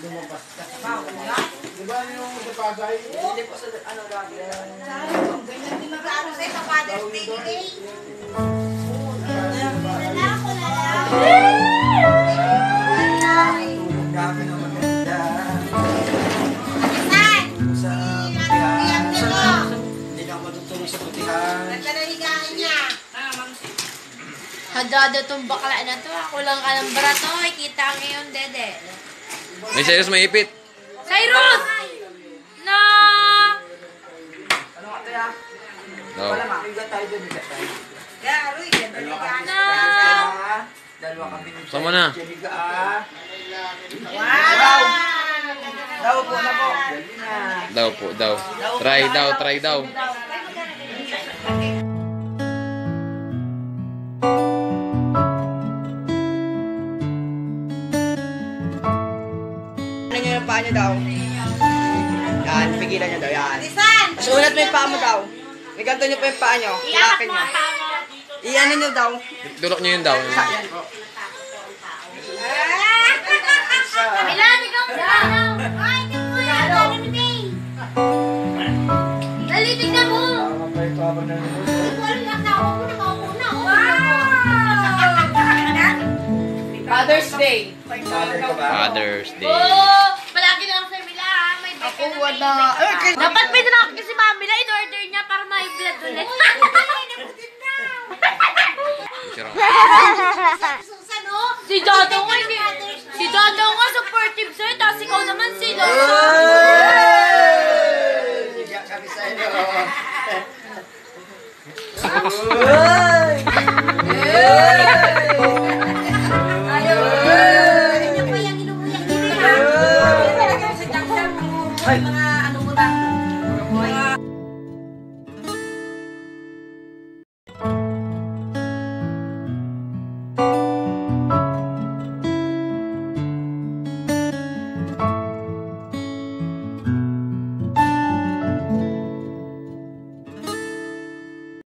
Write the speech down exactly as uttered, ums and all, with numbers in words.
lumabas. Di ba yung sa Pasay? Hindi po sa ano dati. Ganyan din mag-ano sa'yo sa Father's Day today. Grabe naman ganda. Sa putihan. Hindi na ako matutulog sa putihan. Nagkanahigaan niya. Hadada tong bakla na to. Ako lang ka ng barato. Kita ngayon, dede. May Cyrus may ipit. Cyrus! Na! Ano ka tayo? No. Wala ma. Bigat tayo doon. Bigat tayo. Garoy, nagkanahigaan Na! Dalawa kami. Sama na. Jeliga ah. Wow! Daw po na po. Dali na. Daw po, daw. Try daw, try daw. Ano nyo yung paa nyo daw? Yan, pigilan nyo daw. Yan. Lisan! Mas unat mo yung paa mo daw. Iganto nyo pa yung paa nyo. Ilakin nyo. Iyan nyo daw. Tulok niyo yun daw. Yan po. Milan, ikaw ka! Ay, tingnan mo yan! Dali mo din! Dali, tingnan mo! Wala na ako. Nakaupo na ako. Father's Day. Father ka ba? Father's Day. Oh! Palagi na lang sa Mila, ha? May Ako bacon na wala. may Ay, kay- Dapat may dinakit kasi Mami na in-order niya para may blood ulit. Susan, oh! Si Dodo nga, hindi. Si Dodo nga supportive sa'yo, tapos ikaw naman si Dodo. Siga kami sa inyo.